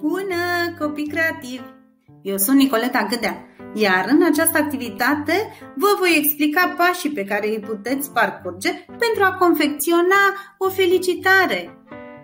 Bună, copii creativi! Eu sunt Nicoleta Gâdea, iar în această activitate vă voi explica pașii pe care îi puteți parcurge pentru a confecționa o felicitare.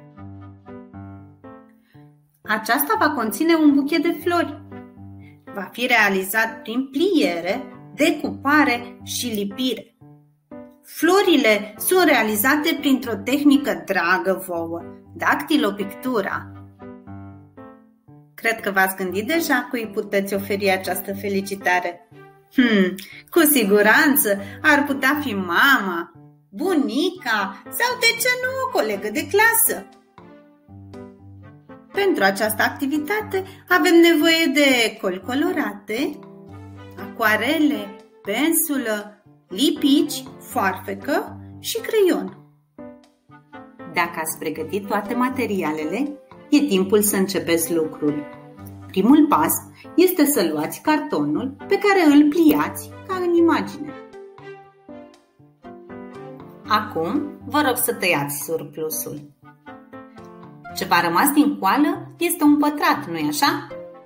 Aceasta va conține un buchet de flori. Va fi realizat prin pliere, decupare și lipire. Florile sunt realizate printr-o tehnică dragă vouă, dactilopictura. Cred că v-ați gândit deja cui puteți oferi această felicitare. Cu siguranță ar putea fi mama, bunica sau, de ce nu, o colegă de clasă. Pentru această activitate avem nevoie de coli colorate, acuarele, pensulă, lipici, foarfecă și creion. Dacă ați pregătit toate materialele, e timpul să începeți lucrul. Primul pas este să luați cartonul pe care îl pliați ca în imagine. Acum vă rog să tăiați surplusul. Ce v-a rămas din coală este un pătrat, nu-i așa?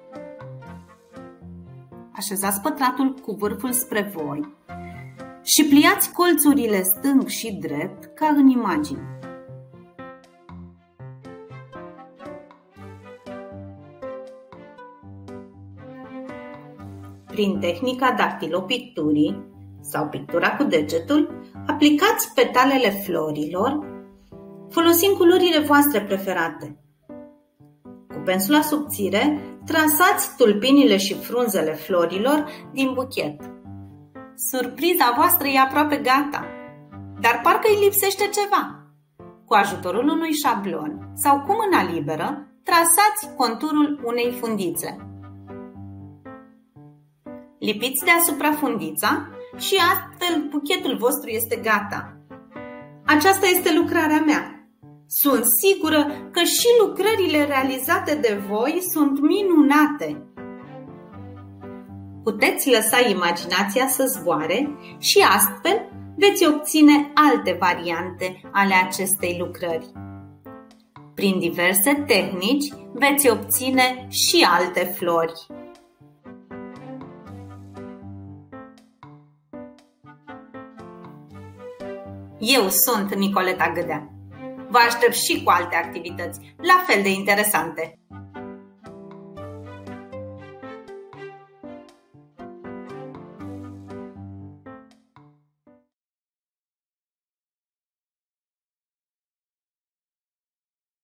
Așezați pătratul cu vârful spre voi și pliați colțurile stâng și drept ca în imagine. Prin tehnica dactilopicturii sau pictura cu degetul, aplicați petalele florilor folosind culorile voastre preferate. Cu pensula subțire, trasați tulpinile și frunzele florilor din buchet. Surpriza voastră e aproape gata, dar parcă îi lipsește ceva. Cu ajutorul unui șablon sau cu mâna liberă, trasați conturul unei fundițe. Lipiți deasupra fundița și astfel buchetul vostru este gata. Aceasta este lucrarea mea. Sunt sigură că și lucrările realizate de voi sunt minunate. Puteți lăsa imaginația să zboare și astfel veți obține alte variante ale acestei lucrări. Prin diverse tehnici veți obține și alte flori. Eu sunt Nicoleta Gâdea. Vă aștept și cu alte activități la fel de interesante.